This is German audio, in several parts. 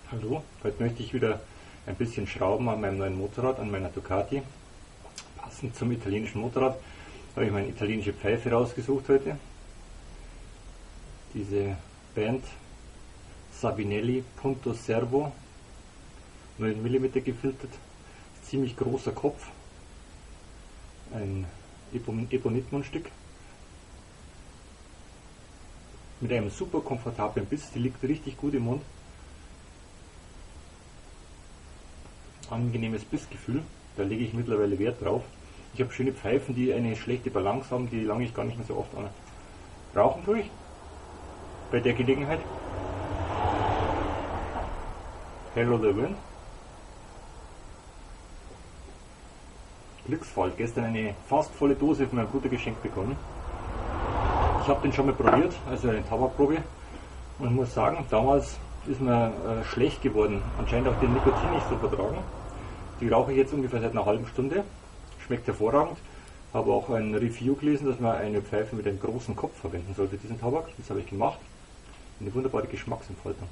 Hallo, heute möchte ich wieder ein bisschen schrauben an meinem neuen Motorrad, an meiner Ducati. Passend zum italienischen Motorrad habe ich meine italienische Pfeife rausgesucht heute. Diese Band Sabinelli Punto Servo, 9 mm gefiltert, ziemlich großer Kopf, ein Ebonit-Mundstück mit einem super komfortablen Biss, die liegt richtig gut im Mund. Angenehmes Bissgefühl, da lege ich mittlerweile Wert drauf. Ich habe schöne Pfeifen, die eine schlechte Balance haben, die lange ich gar nicht mehr so oft an. Rauchen tue ich bei der Gelegenheit. Hello the Wind. Glücksfall, gestern eine fast volle Dose von meinem Bruder geschenkt bekommen. Ich habe den schon mal probiert, also eine Tabakprobe, und muss sagen, damals ist mir schlecht geworden. Anscheinend auch den Nikotin nicht so vertragen. Die rauche ich jetzt ungefähr seit einer halben Stunde. Schmeckt hervorragend. Habe auch ein Review gelesen, dass man eine Pfeife mit einem großen Kopf verwenden soll für diesen Tabak. Das habe ich gemacht. Eine wunderbare Geschmacksentfaltung.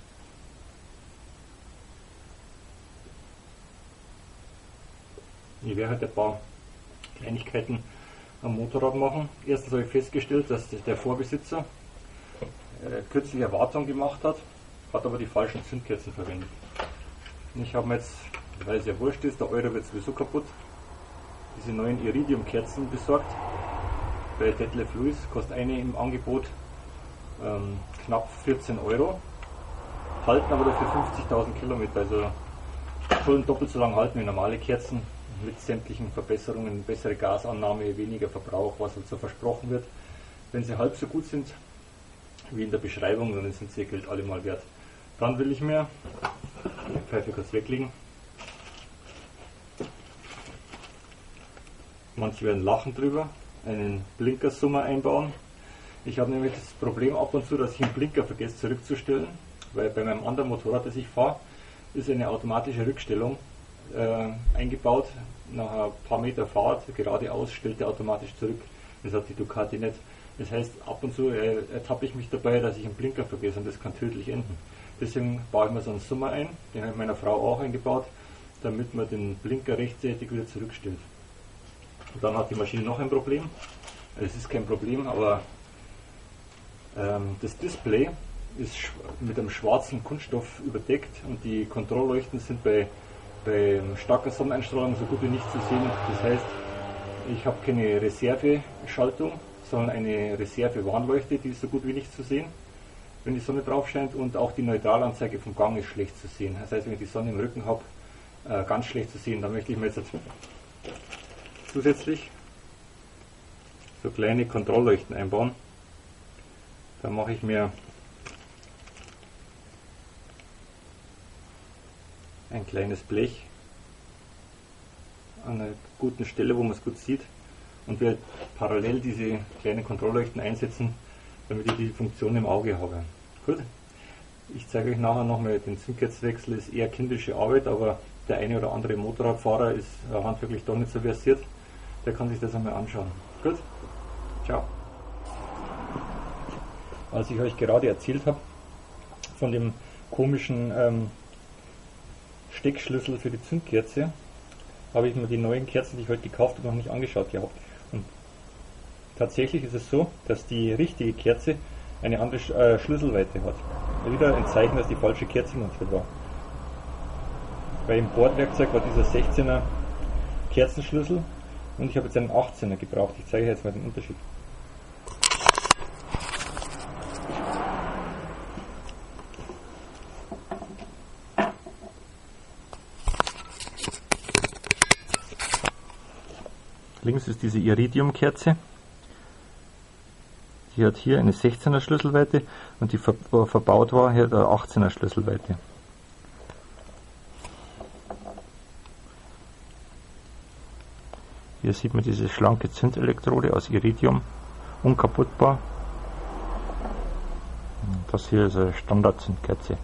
Ich werde heute ein paar Kleinigkeiten am Motorrad machen. Erstens habe ich festgestellt, dass der Vorbesitzer kürzlich eine Wartung gemacht hat aber die falschen Zündkerzen verwendet. Ich habe mir jetzt, weil es ja wurscht ist, der Euro wird sowieso kaputt, diese neuen Iridium-Kerzen besorgt. Bei Detlef Lewis kostet eine im Angebot knapp 14 Euro, halten aber dafür 50.000 Kilometer, also schon doppelt so lang halten wie normale Kerzen, mit sämtlichen Verbesserungen, bessere Gasannahme, weniger Verbrauch, was halt so versprochen wird. Wenn sie halb so gut sind wie in der Beschreibung, dann sind sie ihr Geld allemal wert. Dann will ich mir, die Pfeife kurz weglegen, manche werden lachen drüber, einen Blinkersummer einbauen. Ich habe nämlich das Problem ab und zu, dass ich einen Blinker vergesse zurückzustellen, weil bei meinem anderen Motorrad, das ich fahre, ist eine automatische Rückstellung eingebaut. Nach ein paar Meter Fahrt geradeaus stellt er automatisch zurück. Das hat die Ducati nicht. Das heißt, ab und zu ertappe ich mich dabei, dass ich einen Blinker vergesse, und das kann tödlich enden. Deswegen baue ich mir so einen Summer ein, den habe ich meiner Frau auch eingebaut, damit man den Blinker rechtzeitig wieder zurückstellt. Und dann hat die Maschine noch ein Problem. Es ist kein Problem, aber das Display ist mit einem schwarzen Kunststoff überdeckt und die Kontrollleuchten sind bei starker Sonneneinstrahlung so gut wie nicht zu sehen. Das heißt, ich habe keine Reserveschaltung, sondern eine Reserve-Warnleuchte, die ist so gut wie nicht zu sehen, wenn die Sonne drauf scheint, und auch die Neutralanzeige vom Gang ist schlecht zu sehen. Das heißt, wenn ich die Sonne im Rücken habe, ganz schlecht zu sehen. Da möchte ich mir jetzt zusätzlich so kleine Kontrollleuchten einbauen. Da mache ich mir ein kleines Blech an einer guten Stelle, wo man es gut sieht, und werde parallel diese kleinen Kontrollleuchten einsetzen, damit ich die Funktion im Auge habe. Gut, ich zeige euch nachher nochmal den Zündkerzenwechsel, ist eher kindische Arbeit, aber der eine oder andere Motorradfahrer ist handwerklich doch nicht so versiert, der kann sich das einmal anschauen. Gut, ciao. Als ich euch gerade erzählt habe von dem komischen Steckschlüssel für die Zündkerze, habe ich mir die neuen Kerzen, die ich heute gekauft habe, noch nicht angeschaut gehabt. Und tatsächlich ist es so, dass die richtige Kerze eine andere Schlüsselweite hat. Wieder ein Zeichen, dass die falsche Kerze montiert war. Bei dem Bordwerkzeug war dieser 16er Kerzenschlüssel und ich habe jetzt einen 18er gebraucht. Ich zeige euch jetzt mal den Unterschied. Links ist diese Iridium-Kerze. Die hat hier eine 16er Schlüsselweite und die verbaut war hier eine 18er Schlüsselweite. Hier sieht man diese schlanke Zündelektrode aus Iridium, unkaputtbar. Das hier ist eine Standard-Zündkerze.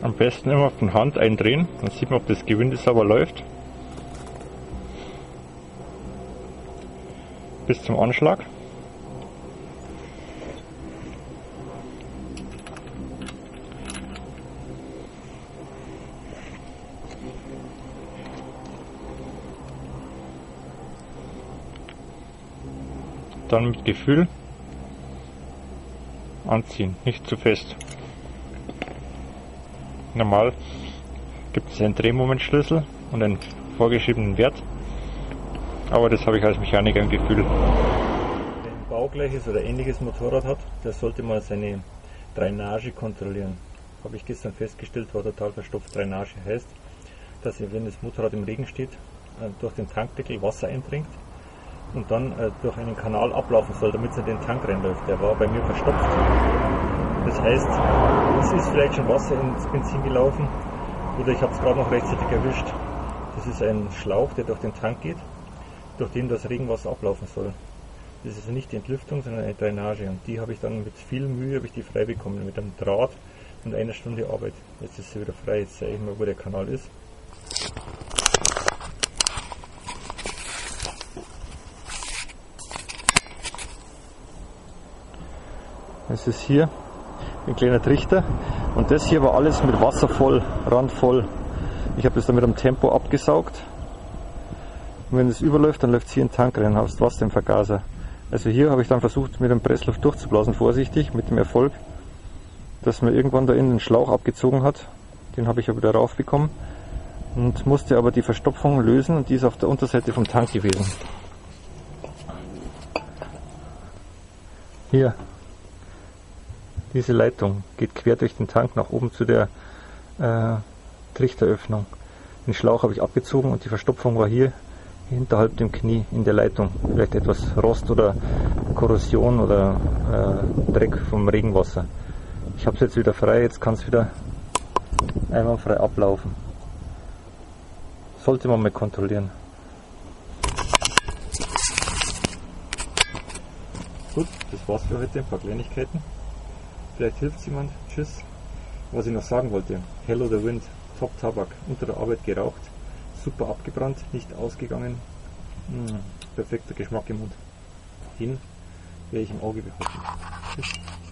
Am besten immer von Hand eindrehen, dann sieht man, ob das Gewinde sauber läuft. Bis zum Anschlag. Dann mit Gefühl anziehen, nicht zu fest. Normal gibt es einen Drehmomentschlüssel und einen vorgeschriebenen Wert, aber das habe ich als Mechaniker im Gefühl. Wer ein baugleiches oder ähnliches Motorrad hat, der sollte mal seine Drainage kontrollieren. Habe ich gestern festgestellt, war total verstopft. Drainage heißt, dass wenn das Motorrad im Regen steht, durch den Tankdeckel Wasser eindringt und dann durch einen Kanal ablaufen soll, damit es in den Tank reinläuft. Der war bei mir verstopft. Das heißt, es ist vielleicht schon Wasser ins Benzin gelaufen oder ich habe es gerade noch rechtzeitig erwischt. Das ist ein Schlauch, der durch den Tank geht, durch den das Regenwasser ablaufen soll. Das ist also nicht die Entlüftung, sondern eine Drainage, und die habe ich dann mit viel Mühe frei bekommen, mit einem Draht und einer Stunde Arbeit. Jetzt ist sie wieder frei, jetzt zeige ich mal, wo der Kanal ist. Es ist hier ein kleiner Trichter und das hier war alles mit Wasser voll, randvoll. Ich habe das dann mit einem Tempo abgesaugt und wenn es überläuft, dann läuft es hier in den Tank rein, hast Wasser im Vergaser. Also hier habe ich dann versucht, mit dem Pressluft durchzublasen, vorsichtig, mit dem Erfolg, dass man irgendwann da innen den Schlauch abgezogen hat. Den habe ich aber wieder raufbekommen und musste aber die Verstopfung lösen, und die ist auf der Unterseite vom Tank gewesen. Hier. Diese Leitung geht quer durch den Tank nach oben zu der Trichteröffnung. Den Schlauch habe ich abgezogen und die Verstopfung war hier hinterhalb dem Knie in der Leitung. Vielleicht etwas Rost oder Korrosion oder Dreck vom Regenwasser. Ich habe es jetzt wieder frei, jetzt kann es wieder einwandfrei ablaufen. Sollte man mal kontrollieren. Gut, das war's für heute, ein paar Kleinigkeiten. Vielleicht hilft es jemand. Tschüss. Was ich noch sagen wollte, Hell oder Wind, Top Tabak, unter der Arbeit geraucht, super abgebrannt, nicht ausgegangen, perfekter Geschmack im Mund. Den werde ich im Auge behalten. Tschüss.